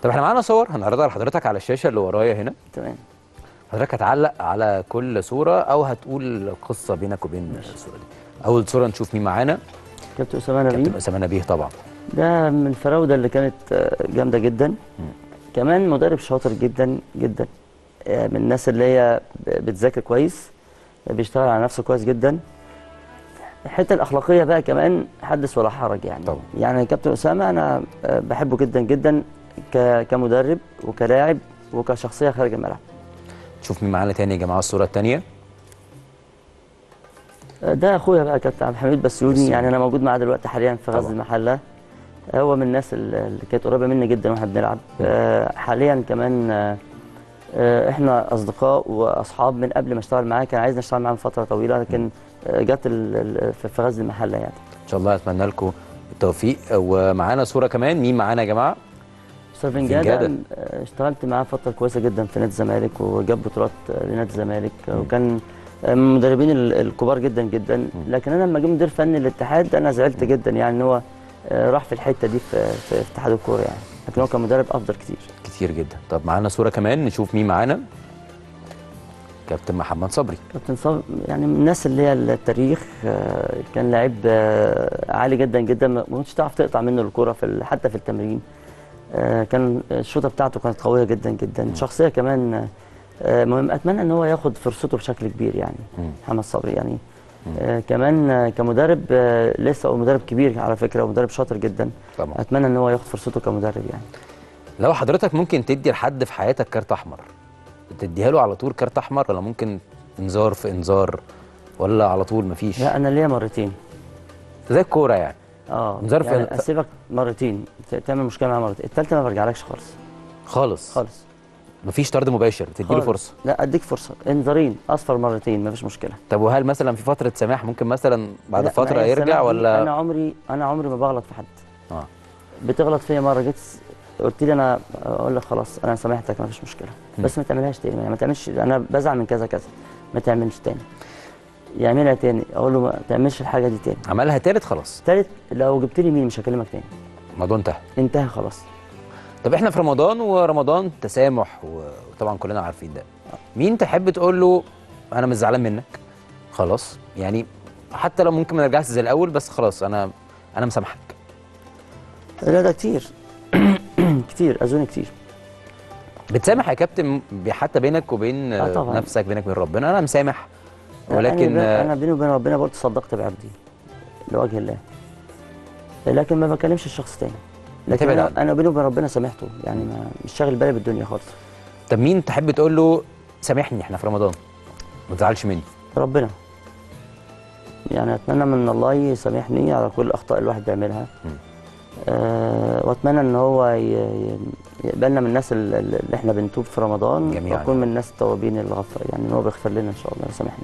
طب احنا معانا صور هنعرضها لحضرتك على الشاشه اللي ورايا هنا. تمام. حضرتك هتعلق على كل صوره او هتقول قصه بينك وبين الصوره دي. اول صوره نشوف مين معانا. كابتن اسامه نبيه. كابتن اسامه نبيه طبعا. ده من الفراوده اللي كانت جامده جدا. كمان مدرب شاطر جدا جدا، من الناس اللي هي بتذاكر كويس، بيشتغل على نفسه كويس جدا. الحته الاخلاقيه بقى كمان حدث ولا حرج يعني. طبعا. يعني كابتن اسامه انا بحبه جدا جدا كمدرب وكلاعب وكشخصيه خارج الملعب. شوف مين معانا تاني يا جماعه الصوره الثانيه. ده اخويا بقى كابتن عبد الحميد بسيوني، يعني انا موجود معاه دلوقتي حاليا في غزل المحله. هو من الناس اللي كانت قريبه مني جدا واحنا بنلعب. حاليا كمان احنا اصدقاء واصحاب من قبل ما اشتغل معاه. كان عايزني اشتغل معاه من فتره طويله، لكن جت في غزل المحله يعني. ان شاء الله اتمنى لكم التوفيق. ومعانا صوره كمان، مين معانا يا جماعه؟ مستر فنجاده. اشتغلت معاه فتره كويسه جدا في نادي الزمالك وجاب بطولات لنادي الزمالك، وكان من المدربين الكبار جدا جدا. لكن انا لما جه مدير فني للاتحاد انا زعلت جدا يعني ان هو راح في الحته دي في اتحاد الكوره يعني، لكن هو كان مدرب افضل كتير جدا. طب معانا صوره كمان نشوف مين معانا. كابتن محمد صبري. كابتن صبري يعني من الناس اللي هي التاريخ. كان لعيب عالي جدا جدا، ما كنتش تعرف تقطع منه الكوره حتى في التمرين. كان الشوطه بتاعته كانت قويه جدا جدا. شخصيه كمان مهم. اتمنى ان هو ياخد فرصته بشكل كبير يعني. محمد صبري يعني كمان كمدرب لسه هو مدرب كبير على فكره ومدرب شاطر جدا طبعا. اتمنى ان هو ياخد فرصته كمدرب يعني. لو حضرتك ممكن تدي لحد في حياتك كارت احمر، تديها له على طول كارت احمر ولا ممكن انذار في انذار ولا على طول مفيش؟ لا انا ليا مرتين زي الكوره يعني. انذار يعني اسيبك مرتين تعمل مشكله معاه مرتين، الثالثه ما برجعلكش خالص. مفيش طرد مباشر، تدي له فرصه؟ لا اديك فرصه، انذارين اصفر مرتين مفيش مشكله. طب وهل مثلا في فتره سماح ممكن مثلا بعد فتره يرجع ولا؟ انا عمري ما بغلط في حد. بتغلط فيا مره جيت قلت لي انا اقول لك خلاص انا سامحتك مفيش مشكله، بس ما تعملهاش تاني يعني. ما تعملش، انا بزعل من كذا كذا، ما تعملش تاني. يعملها تاني اقول له ما تعملش الحاجه دي تاني. عملها تالت خلاص. تالت لو جبت لي مين مش هكلمك تاني. الموضوع انتهى خلاص. طب احنا في رمضان ورمضان تسامح وطبعا كلنا عارفين ده. مين تحب تقول له انا مش زعلان منك خلاص يعني، حتى لو ممكن ما نرجعش زي الاول بس خلاص انا مسامحك؟ لا ده كتير كتير اظن كتير. بتسامح يا كابتن حتى بينك وبين نفسك، بينك وبين ربنا انا مسامح، ولكن انا بيني وبين ربنا برضه صدقت بعبدي لوجه الله، لكن ما بكلمش الشخص تاني. لكن انا بيني وبين ربنا سامحته يعني، مش شاغل بالي بالدنيا خالص. طب مين تحب تقول له سامحني احنا في رمضان ما تزعلش مني؟ ربنا يعني. اتمنى من الله يسامحني على كل الاخطاء الواحد بيعملها. واتمنى ان هو يقبلنا من الناس اللي احنا بنتوب في رمضان جميعا، واكون من الناس التوابين الغفار يعني، ان هو بيغفر لنا ان شاء الله ويسامحنا.